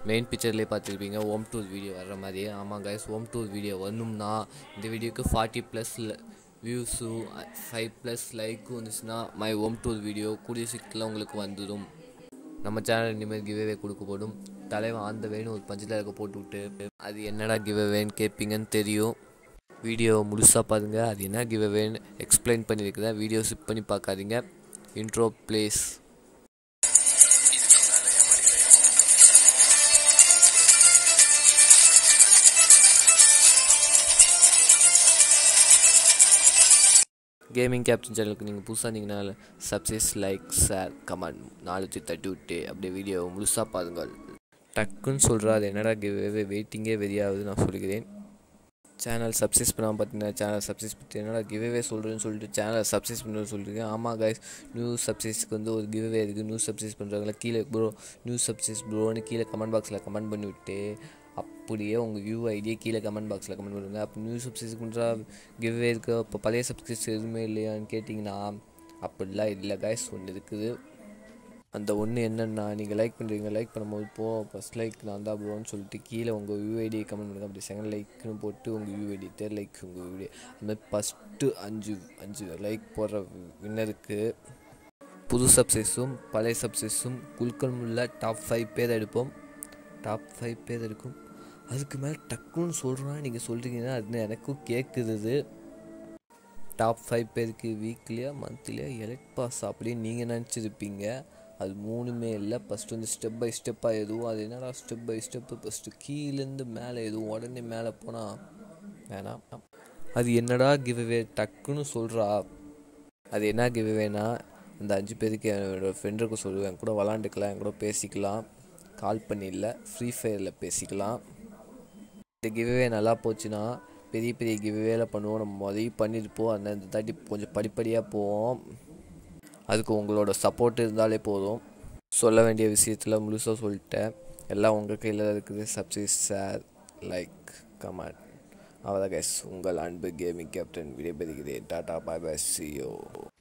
Main பிக்சர்லேயே பார்த்துருப்பீங்க home tour video வர்ற மாதிரி. ஆமாம் கைஸ், ஹோம் டூர் வீடியோ வரணும்னா இந்த வீடியோக்கு 40+ வியூஸு 5+ லைக்கும் வந்துச்சுன்னா மை ஹோம் டூர் வீடியோ கூடிய சீக்கிரத்தில் உங்களுக்கு வந்துடும். நம்ம சேனல் இனிமேல் கிவ்அவே கொடுக்கப்படும். தலைவன் அந்த வேணும் ஒரு பஞ்சத்தில் போட்டு விட்டு அது என்னடா கிவ்அவேன்னு கேட்பீங்கன்னு தெரியும். வீடியோ முழுசாக பாருங்க, அது என்ன கிவ்அவேன்னு எக்ஸ்பிளைன் பண்ணியிருக்கிறேன். வீடியோ ஸ்கிப் பண்ணி பார்க்காதீங்க. Intro please. கேமிங் கேப்டன் சேனலுக்கு நீங்கள் புதுசாக இருந்தீங்கனால சப்ஸ்கிரைப், லைக், ஷேர், கமெண்ட் 4 தட்டி விட்டு அப்படியே வீடியோவை முழுசாக பாருங்கள். டக்குன்னு சொல்கிறா அது என்னடா கிவ்அவே, வெயிட்டிங்கே வெறியாகுது. நான் சொல்கிறேன், சேனல் சப்ஸ்கிரைப் பண்ணாமல் பார்த்தீங்கன்னா சேனல் சப்ஸ்கிரைப் பண்ணி என்னடா கிவ்அவே சொல்கிறேன்னு சொல்லிட்டு சேனலை சப்ஸ்கிரைப் பண்ணுன்னு சொல்லியிருக்கேன். ஆமாம் கைஸ், நியூ சப்ஸ்கிரைப்ஸ்க்கு வந்து ஒரு கிவ்அவே இருக்குது. நியூ சப்ஸ்கிரைப் பண்ணுறாங்களா கீழே ப்ரோ நியூ சப்ஸ்கிரைப் ப்ரோன்னு கீழே கமெண்ட் பாக்ஸில் கமெண்ட் பண்ணிவிட்டு அப்படியே உங்கள் வியூ ஐடியை கீழே கமெண்ட் பாக்ஸில் கமெண்ட் பண்ணுங்கள். அப்போ நியூ சப்ஸ்கிரைப் பண்ணுறா கிவ்அவே இருக்குது. இப்போ பழைய சப்ஸ்கிரைப்ஸ் எதுவுமே இல்லையான்னு கேட்டிங்கன்னா அப்படிலாம் இல்லை கைஸ், ஒன்று இருக்குது. அந்த ஒன்று என்னென்னா, நீங்கள் லைக் பண்ணுறீங்க, லைக் பண்ணும்போது ஃபஸ்ட் லைக் நான் தான் ப்ரோன்னு சொல்லிட்டு கீழே உங்கள் வியூ ஐடியை கமெண்ட் பண்ணுங்கள். அப்படி செகண்ட் லைக்குன்னு போட்டு உங்கள் வியூ ஐடி, தேர்ட் லைக் உங்கள் வீடியோ, அதுமாதிரி ஃபஸ்ட்டு 5 லைக் போடுற வின்னருக்கு புது சப்ஸ்கிரைப்ஸும் பழைய சப்ஸ்கிரைப்ஸும் குழுக்கமுள்ள டாப் 5 பேர் எடுப்போம். டாப் 5 பேர் இருக்கும். அதுக்கு மேலே டக்குன்னு சொல்கிறோன்னா நீங்கள் சொல்கிறீங்கன்னா அது எனக்கும் கேட்குறது. டாப் 5 பேருக்கு வீக்லியா மந்த்லியா எலக்ட் பாஸ் அப்படின்னு நீங்கள் நினச்சிருப்பீங்க. அது 3மே இல்லை. ஃபஸ்ட்டு வந்து ஸ்டெப் பை ஸ்டெப்பாக எதுவும், அது என்னடா ஸ்டெப் பை ஸ்டெப்பு, ஃபஸ்ட்டு கீழேருந்து மேலே எதுவும் உடனே மேலே போனால் வேணாம். அது என்னடா கிவ்அவே டக்குன்னு சொல்கிறா. அது என்ன கிவ்அவேனா, அந்த 5 பேருக்கு என்னோடய ஃப்ரெண்டுக்கு சொல்லுவேன், என் கூட விளாண்டுக்கலாம், என் கூட பேசிக்கலாம், கால் பண்ணி இல்லை ஃப்ரீ ஃபயரில் பேசிக்கலாம். இந்த கிவ்அவே நல்லா போச்சுன்னா பெரிய பெரிய கிவ்அவேல பண்ணுவோம். நம்ம முதல்ல பண்ணியிருப்போம். அந்த தாட்டி கொஞ்சம் படிப்படியாக போவோம். அதுக்கு உங்களோட சப்போர்ட் இருந்தாலே போதும். சொல்ல வேண்டிய விஷயத்தில் முழுசாக சொல்லிட்டேன். எல்லாம் உங்கள் கையில் இருக்குது. Subscribe, share, like, comment. அவ்வளோதான் கைஸ், உங்கள் அன்பு கேமிங் கேப்டன் விடைபெறுகிறேன். Tata, bye bye, see you.